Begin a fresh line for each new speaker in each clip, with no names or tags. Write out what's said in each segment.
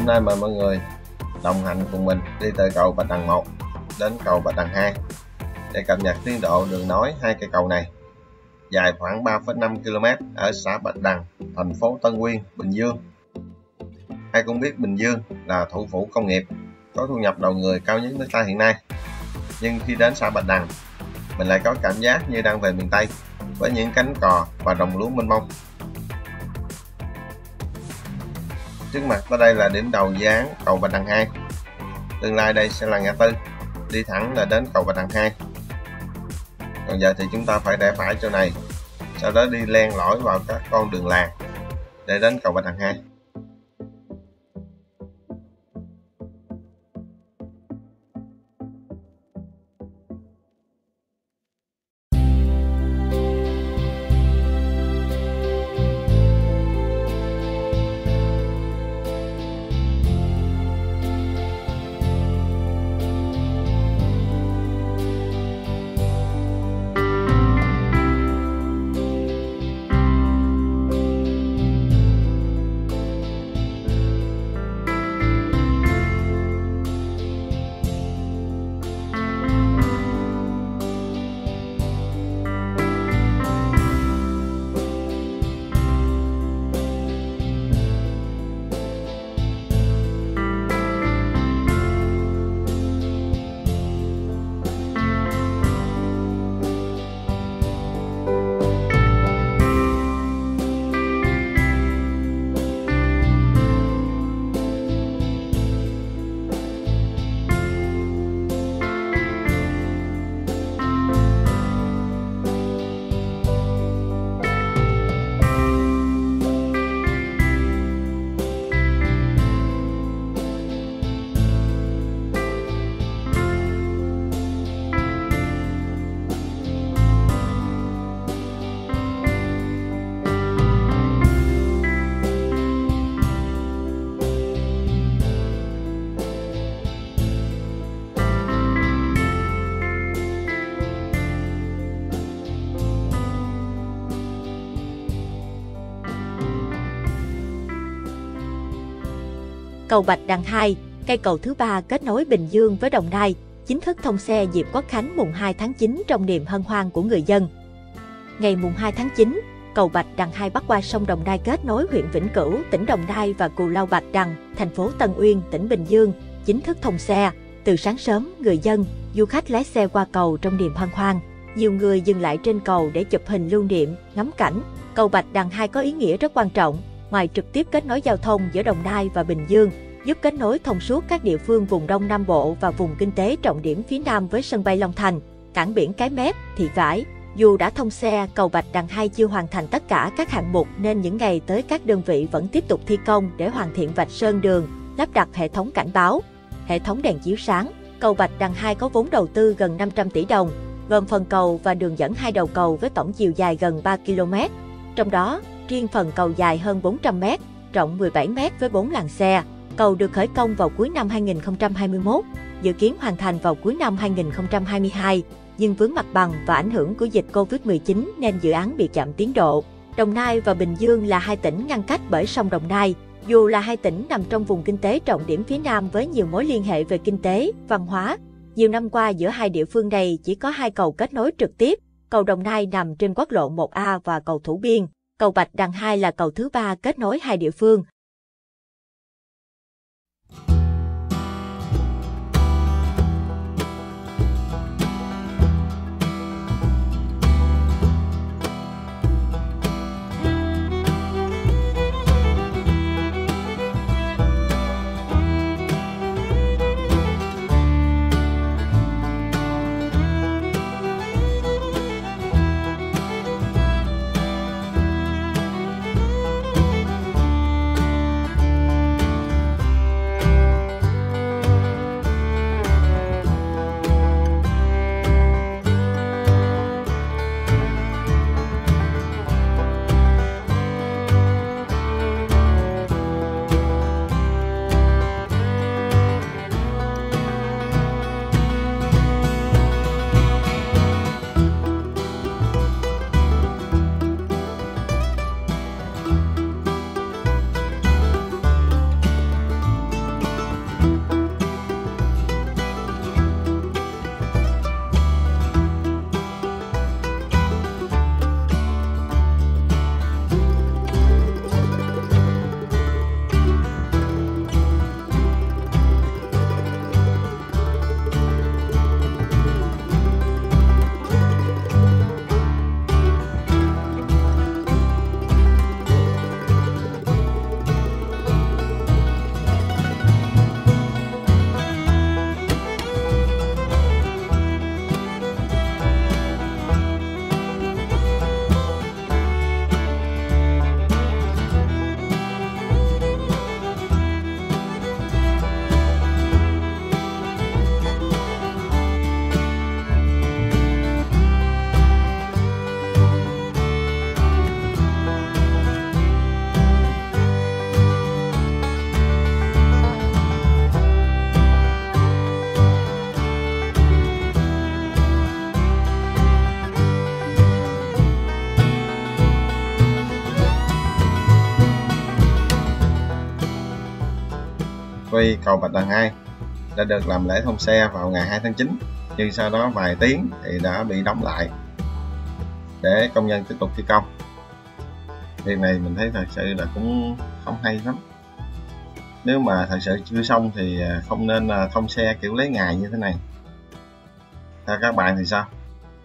Hôm nay mời mọi người đồng hành cùng mình đi từ cầu Bạch Đằng 1 đến cầu Bạch Đằng 2 để cập nhật tiến độ đường nối hai cây cầu này dài khoảng 3,5 km ở xã Bạch Đằng, thành phố Tân Uyên, Bình Dương. Ai cũng biết Bình Dương là thủ phủ công nghiệp, có thu nhập đầu người cao nhất nước ta hiện nay. Nhưng khi đến xã Bạch Đằng, mình lại có cảm giác như đang về miền Tây với những cánh cò và đồng lúa mênh mông. Trước mặt tới đây là điểm đầu dự án cầu Bạch Đằng 2. Tương lai đây sẽ là ngã tư, đi thẳng là đến cầu Bạch Đằng 2. Còn giờ thì chúng ta phải rẽ phải chỗ này, sau đó đi len lỏi vào các con đường làng để đến cầu Bạch Đằng 2.
Cầu Bạch Đằng 2, cây cầu thứ 3 kết nối Bình Dương với Đồng Nai, chính thức thông xe dịp Quốc khánh mùng 2 tháng 9 trong niềm hân hoan của người dân. Ngày mùng 2 tháng 9, cầu Bạch Đằng 2 bắc qua sông Đồng Nai kết nối huyện Vĩnh Cửu, tỉnh Đồng Nai và Cù Lao Bạch Đằng, thành phố Tân Uyên, tỉnh Bình Dương, chính thức thông xe. Từ sáng sớm, người dân, du khách lái xe qua cầu trong niềm hân hoan. Nhiều người dừng lại trên cầu để chụp hình lưu niệm, ngắm cảnh. Cầu Bạch Đằng 2 có ý nghĩa rất quan trọng, ngoài trực tiếp kết nối giao thông giữa Đồng Nai và Bình Dương, giúp kết nối thông suốt các địa phương vùng Đông Nam Bộ và vùng kinh tế trọng điểm phía Nam với sân bay Long Thành, cảng biển Cái Mép, Thị Vải. Dù đã thông xe, cầu Bạch Đằng 2 chưa hoàn thành tất cả các hạng mục nên những ngày tới các đơn vị vẫn tiếp tục thi công để hoàn thiện vạch sơn đường, lắp đặt hệ thống cảnh báo, hệ thống đèn chiếu sáng. Cầu Bạch Đằng 2 có vốn đầu tư gần 500 tỷ đồng, gồm phần cầu và đường dẫn hai đầu cầu với tổng chiều dài gần 3 km. Trong đó, riêng phần cầu dài hơn 400 m, rộng 17 m với 4 làn xe. Cầu được khởi công vào cuối năm 2021, dự kiến hoàn thành vào cuối năm 2022, nhưng vướng mặt bằng và ảnh hưởng của dịch Covid-19 nên dự án bị chậm tiến độ. Đồng Nai và Bình Dương là hai tỉnh ngăn cách bởi sông Đồng Nai. Dù là hai tỉnh nằm trong vùng kinh tế trọng điểm phía Nam với nhiều mối liên hệ về kinh tế, văn hóa, nhiều năm qua giữa hai địa phương này chỉ có hai cầu kết nối trực tiếp. Cầu Đồng Nai nằm trên quốc lộ 1A và cầu Thủ Biên. Cầu Bạch Đằng 2 là cầu thứ 3 kết nối hai địa phương.
Tuy cầu Bạch Đằng 2 đã được làm lễ thông xe vào ngày 2 tháng 9, nhưng sau đó vài tiếng thì đã bị đóng lại để công nhân tiếp tục thi công. Việc này mình thấy thật sự là cũng không hay lắm. Nếu mà thật sự chưa xong thì không nên thông xe kiểu lấy ngày như thế này. Theo các bạn thì sao?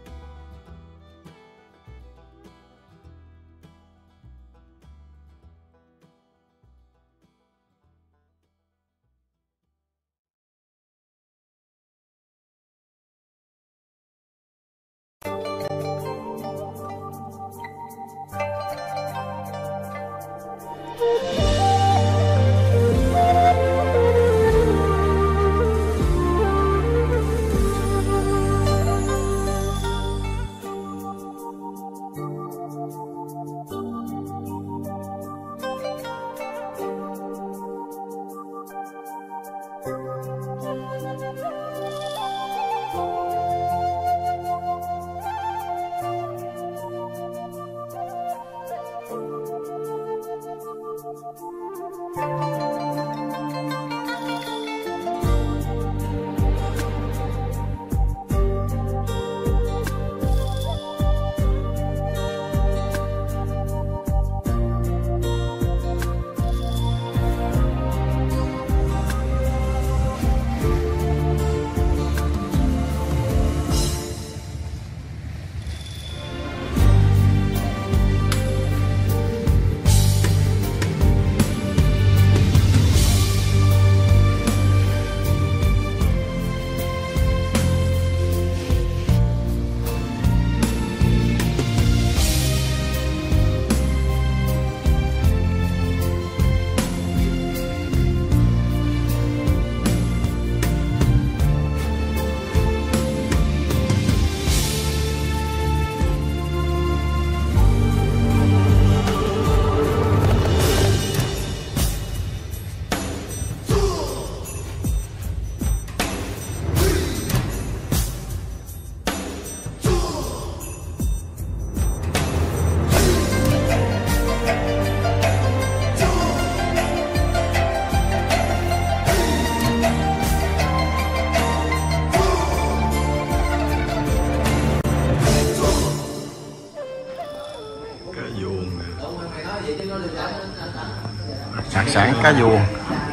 Đặc sản cá vuông,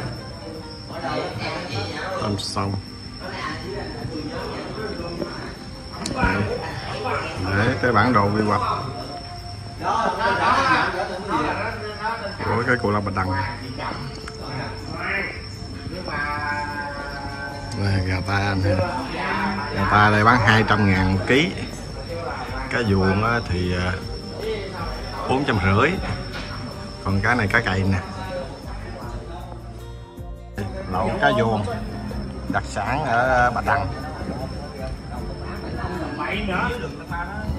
tôm sông. Để cái bản đồ quy hoạch của cái Cù Lao Bạch Đằng này. Đây, gà ta anh ha. Gà ta đây bán 200.000 một ký. Cá vuông thì 450. Còn cái này cá cày nè. Lẩu cá vuông đặc sản ở Bạch Đằng.